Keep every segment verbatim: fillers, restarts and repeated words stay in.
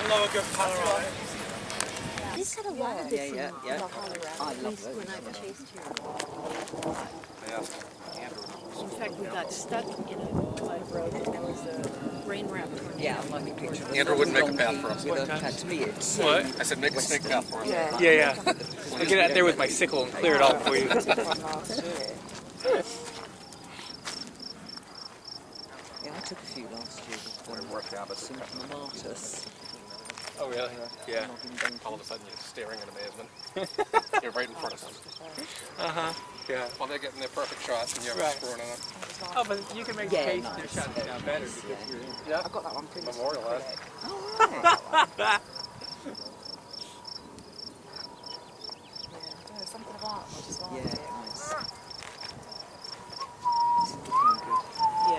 lower good panoramic. This had a lot of different yeah, yeah, yeah. I love those. When I chased here. Yeah. In fact, we got stuck in a mud road and there was a rain wrap tornado. Yeah, I'm like a picture. Andrew wouldn't make a path for us. To me, it's What? I said make a snake path for us. Yeah, yeah. yeah. I'll get out there with my sickle and clear it all for you. Yeah, I took a few last year with um, worked out, but Martus. Oh, really? Yeah. All of a sudden you're staring in amazement. You're right in front of them. Uh-huh. Yeah. While they're getting their perfect shots and you have Right. a screwing on it. Oh, but you can make Yeah, the case nice. their shots now better because you're in. Yeah. I got that one pretty Memorialized. Oh, right. Yeah, there's something about it. I just like Yeah, it. nice. It's looking good. Yeah.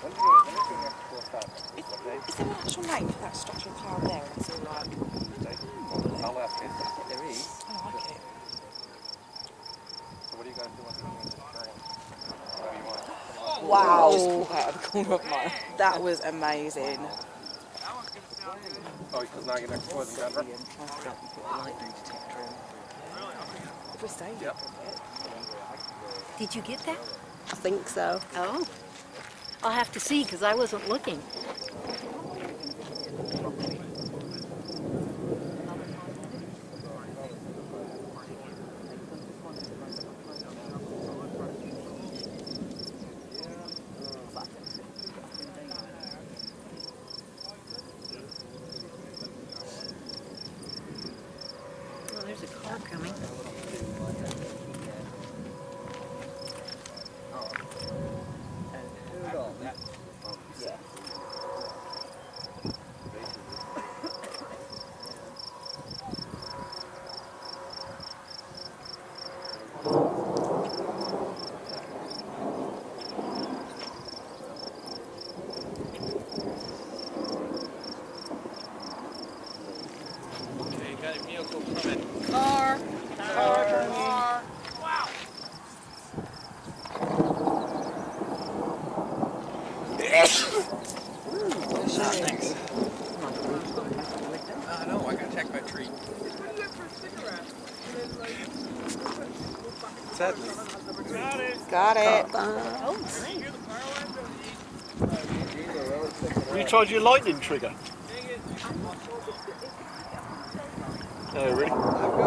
Is, is there an actual name for that structure of cloud there? It's all like... I'll ask you. There is. I like it. So what are you guys doing? Whatever you want. Wow. Just pulled out of the corner of my... That was amazing. Oh, because now you're next door in Denver? After that, we put a lightning detector in. We're staying. Yep. Did you get that? I think so. Oh. I'll have to see because I wasn't looking. Well, there's a car coming. Okay, got a vehicle coming. Car. Car. Car. Wow. Thanks. I know, I gotta check my tree. What's that? Got it. Got it. Oh, nice. You tried your lightning trigger? Oh, really?